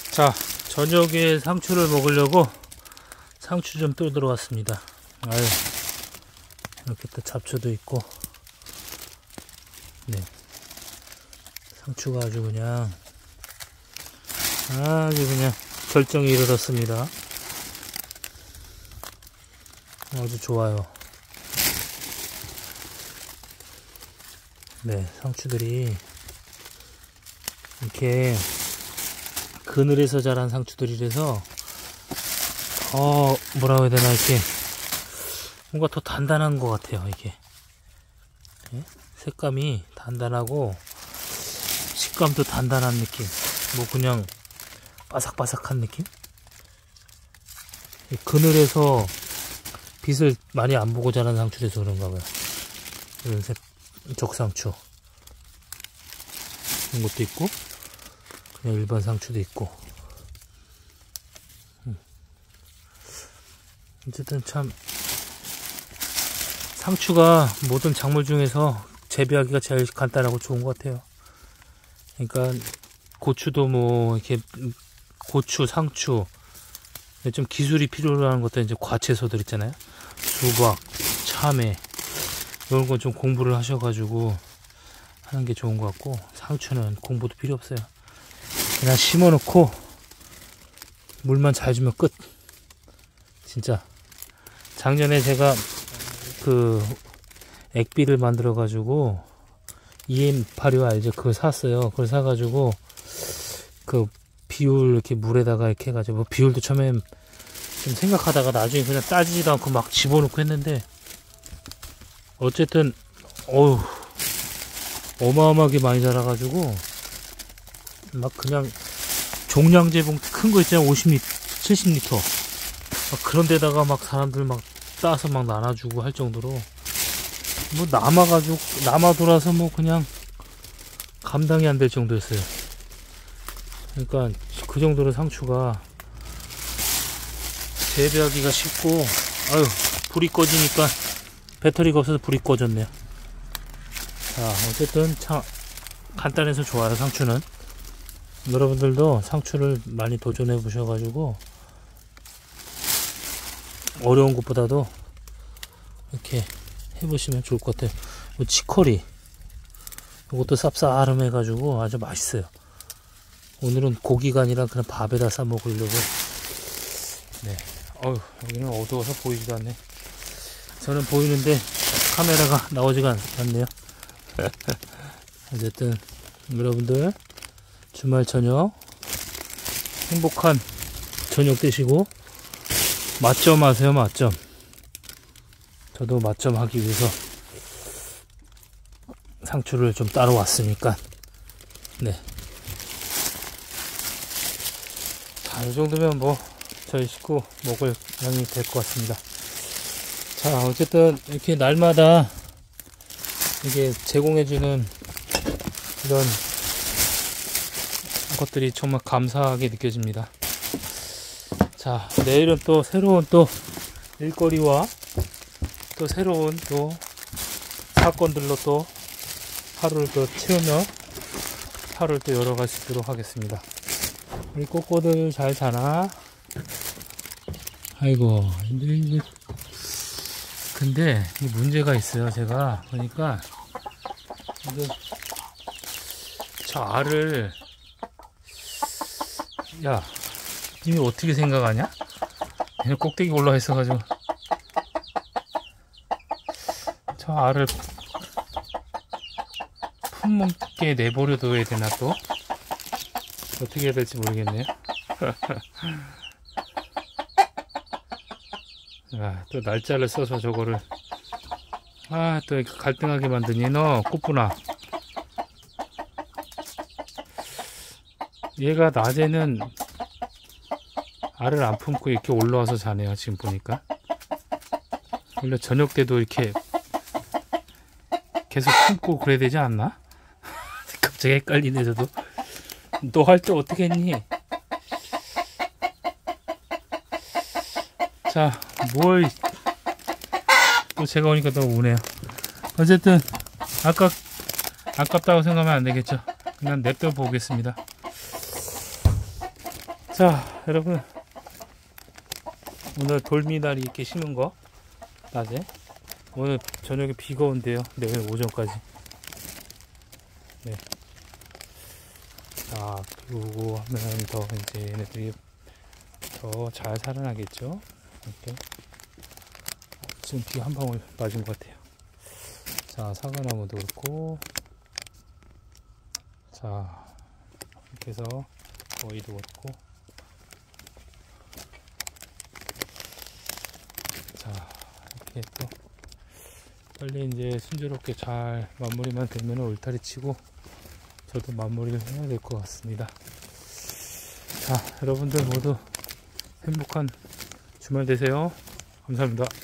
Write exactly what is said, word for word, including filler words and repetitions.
자, 저녁에 상추를 먹으려고 상추 좀 또 들어왔습니다. 아유, 이렇게 또 잡초도 있고, 네, 상추가 아주 그냥 아주 그냥 결정이 이르렀습니다. 아주 좋아요. 네, 상추들이 이렇게 그늘에서 자란 상추들이라서 어 뭐라고 해야 되나, 이렇게 뭔가 더 단단한 것 같아요. 이게 예? 색감이 단단하고 식감도 단단한 느낌, 뭐 그냥 바삭바삭한 느낌. 그늘에서 빛을 많이 안 보고 자란 상추라서 그런가 봐요. 이런 색 적상추 이런 것도 있고, 그냥 일반 상추도 있고. 음. 어쨌든 참 상추가 모든 작물 중에서 재배하기가 제일 간단하고 좋은 것 같아요. 그러니까 고추도 뭐 이렇게 고추, 상추, 좀 기술이 필요로 하는 것도 이제 과채소들 있잖아요. 수박, 참외, 이런 건 좀 공부를 하셔가지고 하는 게 좋은 것 같고, 상추는 공부도 필요 없어요. 그냥 심어놓고 물만 잘 주면 끝. 진짜 작년에 제가 그 액비를 만들어 가지고 이엠 팔십오 알죠? 그걸 샀어요. 그걸 사가지고 그 비율 이렇게 물에다가 이렇게 해가지고, 뭐 비율도 처음엔 좀 생각하다가 나중에 그냥 따지지도 않고 막 집어넣고 했는데, 어쨌든 어우 어마어마하게 많이 자라가지고 막 그냥 종량제 봉투 큰 거 있잖아요. 오십 리터, 칠십 리터 막 그런 데다가 막 사람들 막 따서 막 나눠주고 할 정도로 뭐 남아가지고 남아 돌아서 뭐 그냥 감당이 안 될 정도였어요. 그러니까 그 정도로 상추가 재배하기가 쉽고, 아유, 불이 꺼지니까 배터리가 없어서 불이 꺼졌네요. 자, 어쨌든 참 간단해서 좋아요, 상추는. 여러분들도 상추를 많이 도전해 보셔가지고 어려운 것보다도 이렇게 해보시면 좋을 것 같아요. 뭐 치커리, 이것도 쌉싸름 해가지고 아주 맛있어요. 오늘은 고기가 아니라 그냥 밥에다 싸 먹으려고. 네, 어휴, 여기는 어두워서 보이지도 않네. 저는 보이는데 카메라가 나오지가 않네요. 어쨌든 여러분들 주말 저녁 행복한 저녁 되시고, 맛점 하세요, 맛점. 저도 맛점 하기 위해서 상추를 좀 따러 왔으니까. 네, 자, 이 정도면 뭐 저희 식구 먹을 양이 될 것 같습니다. 자, 어쨌든 이렇게 날마다 이게 제공해주는 이런 것들이 정말 감사하게 느껴집니다. 자, 내일은 또 새로운 또 일거리와 또 새로운 또 사건들로 또 하루를 또 채우며 하루를 또 열어갈 수 있도록 하겠습니다. 우리 꼬꼬들 잘 사나? 아이고, 이제 근데 이 문제가 있어요. 제가 보니까 이거 저 알을, 야, 님이 어떻게 생각하냐? 그냥 꼭대기 올라와 있어가지고 저 알을 품목에 내버려 둬야 되나, 또 어떻게 해야 될지 모르겠네요. 아, 또 날짜를 써서 저거를, 아, 또 갈등하게 만드니 너 꽃분아. 얘가 낮에는 알을 안 품고 이렇게 올라와서 자네요. 지금 보니까 원래 저녁 때도 이렇게 계속 품고 그래야 되지 않나? 갑자기 헷갈리네. 저도 너 할 때 어떻게 했니? 자, 뭘 또 제가 오니까 너무 우네요. 어쨌든 아까 아깝다고 생각하면 안 되겠죠. 그냥 냅둬 보겠습니다. 자, 여러분, 오늘 돌미나리 이렇게 심은 거 낮에, 오늘 저녁에 비가 온대요. 내일 오전까지. 네. 자, 비 오고 하면 더 이제 얘네들이 더 잘 살아나겠죠. 이렇게. 지금 비 한 방울 맞은 것 같아요. 자, 사과나무도 그렇고, 자, 이렇게 해서 거의도 그렇고, 자, 이렇게 또 빨리 이제 순조롭게 잘 마무리만 되면 울타리 치고 저도 마무리를 해야 될 것 같습니다. 자, 여러분들 모두 행복한 주말 되세요. 감사합니다.